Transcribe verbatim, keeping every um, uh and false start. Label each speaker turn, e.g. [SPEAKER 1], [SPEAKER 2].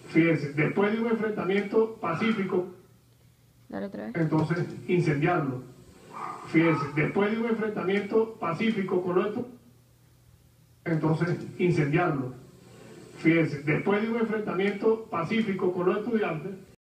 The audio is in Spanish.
[SPEAKER 1] Fíjense, después de un enfrentamiento pacífico,
[SPEAKER 2] Dale otra vez.
[SPEAKER 1] entonces incendiarlo. Fíjense, después de un enfrentamiento pacífico con los estudiantes, entonces incendiarlo. Fíjense, después de un enfrentamiento pacífico con los estudiantes,